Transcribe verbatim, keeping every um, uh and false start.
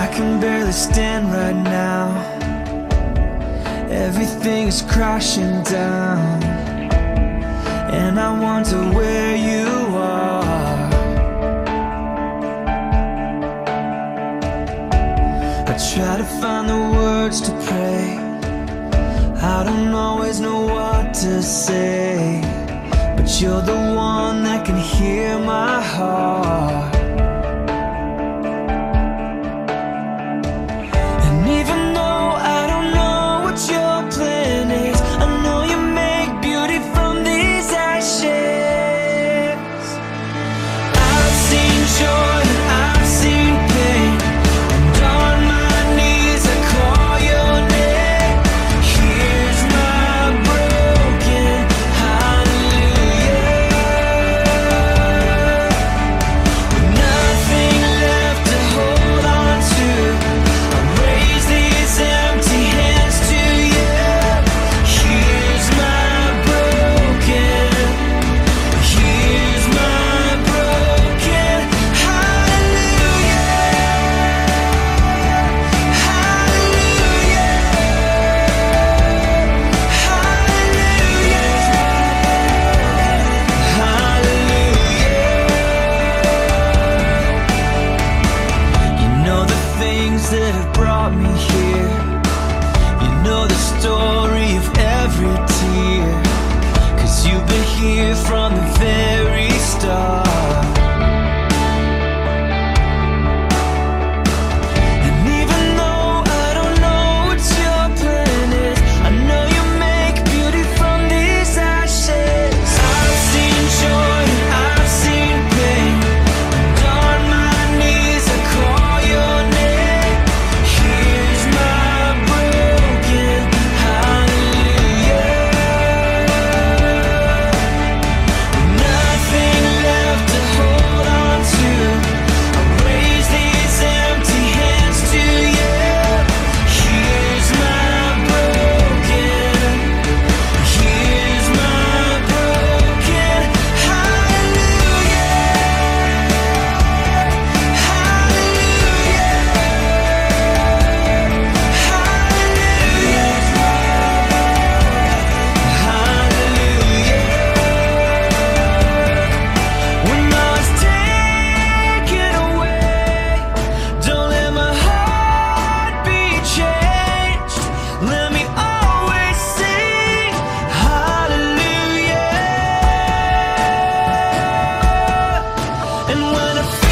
I can barely stand right now. Everything is crashing down, and I wonder where you are. I try to find the words to pray. I don't always know what to say, but you're the one that can hear my heart. And even though I don't know what your plan is, I know you make beauty from these ashes. I've seen joy and I've seen pain, and on my knees I call your name. Here's my broken hallelujah. With nothing left to hold on to, I raise these empty hands to you. Here's my broken, here's my broken hallelujah. Hallelujah. Hallelujah. You know the things that have brought me here. You know the story of every tear, 'cause you've been here from the very start. And even though I don't know what your plan is, I know you make beauty from these ashes. I've seen joy and I've seen pain, and on my knees I call your name. Here's my broken hallelujah. Nothing left to hold on to, I raise these empty hands to you. Here's my broken, here's my broken hallelujah. Hallelujah. Hallelujah. When I was taken away, don't let my heart be changed. Let me always sing hallelujah. And when I feel